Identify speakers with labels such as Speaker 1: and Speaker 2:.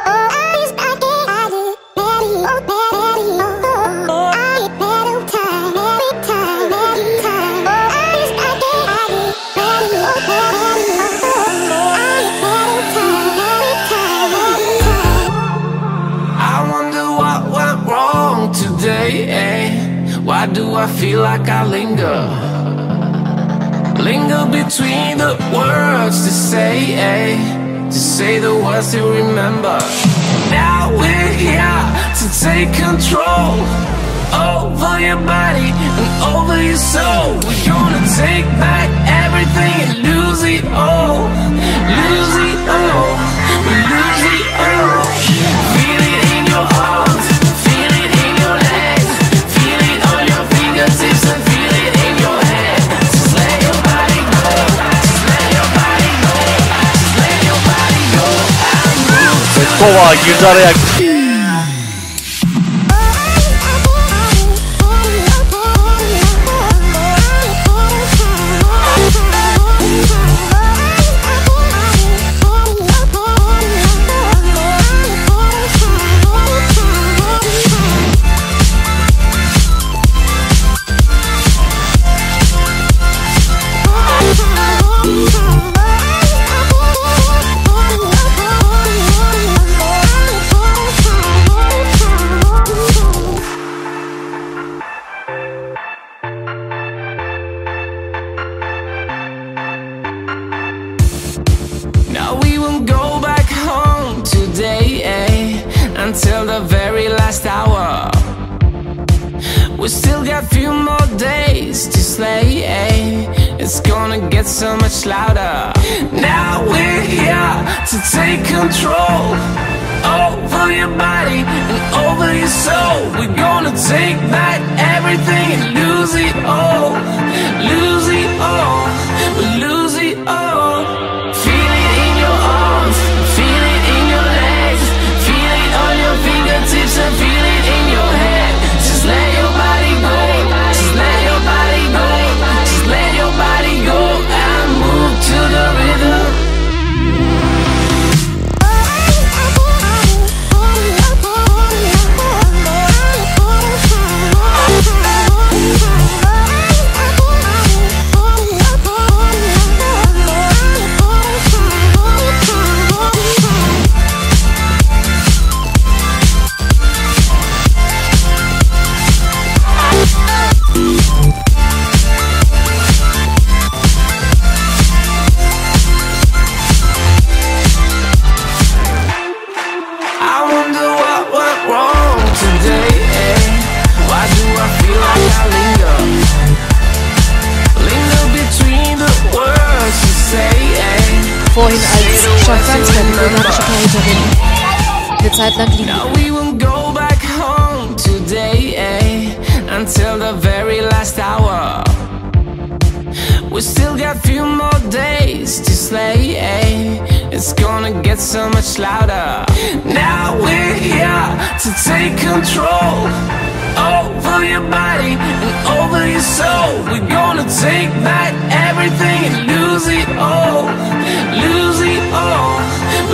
Speaker 1: Why do I feel like I linger? Linger between the words to say the words to remember. Now we're here to take control over your body and over your soul. We're gonna take back everything and lose it all. Lose it all. We lose it all. Feel it in your arms, feel it in your legs, feel it on your fingertips and feel it in your head. Just let your body go, just let your body go, just let your body go and move to
Speaker 2: Petkova girdi araya.
Speaker 1: Until the very last hour. We still got a few more days to slay, It's gonna get so much louder. Now we're here to take control over your body and over your soul. We're gonna take back everything and lose it all. Lose it all. We lose it all. Feel it in your arms, feel it in your legs, feel it on your fingertips and feel it in your head. Just let your body go, just let your body go, just let your body go and move to the rhythm.
Speaker 3: Vorhin als Schafranzler, die bulgarische Torhüterin, eine Zeit lang liegen.
Speaker 1: Now we won't go back home today, until the very last hour. We still got a few more days to slay, It's gonna get so much louder. Now we're here to take control over your body and over your soul. We're gonna take back everything and lose it all. Lose it all.